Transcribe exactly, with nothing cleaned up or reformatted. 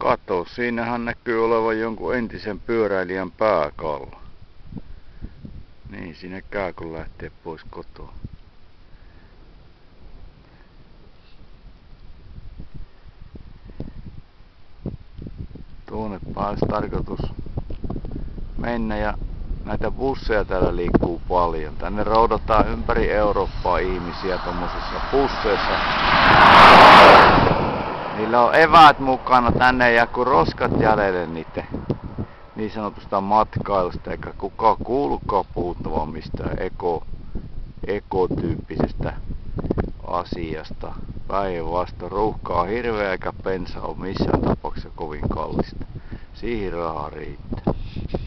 Kato, siinähän näkyy olevan jonkun entisen pyöräilijän pääkallo. Niin siinä käy kun lähtee pois kotoa. Tuonne olisi tarkoitus mennä ja näitä busseja täällä liikkuu paljon. Tänne roudataan ympäri Eurooppaa ihmisiä tommosissa busseissa. Niillä on eväät mukana tänne ja kun roskat jäljelle niiden niin sanotusta matkailusta, eikä kukaan kuulukaan puhuttavan mistään eko, ekotyyppisestä asiasta. Päinvastoin ruuhkaa on hirveä eikä bensa ole missään tapauksessa kovin kallista. Siihen rahaa riittää.